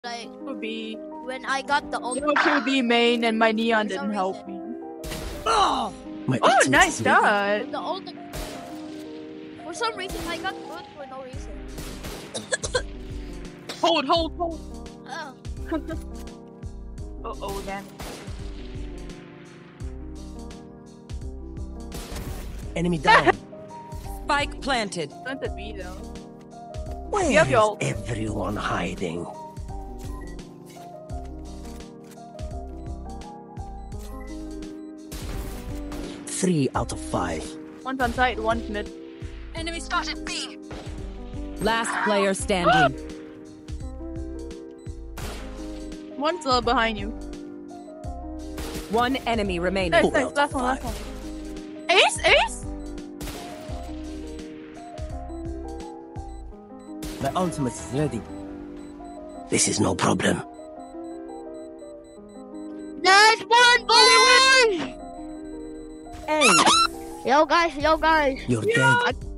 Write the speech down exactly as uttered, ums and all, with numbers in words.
Like to be when I got the you ultimate. know, to be main and my neon didn't help me. Oh, my Oh, ultimate nice is ready. dot. The ultimate. For some reason, I got good for no reason. Hold, hold, hold. Oh. Uh oh, then. Enemy down. Spike planted. Planted B though. Where You have is your ult. everyone hiding? Three out of five. One's on site, one's mid. Enemy spotted B. Last player standing. One's uh, behind you. One enemy remaining. Nice, Four nice, out last of one, last five. one. Ace, ace. My ultimate is ready. This is no problem. Nice one, boy! Hey, Yo, guys, yo, guys. you're Yeah. dead.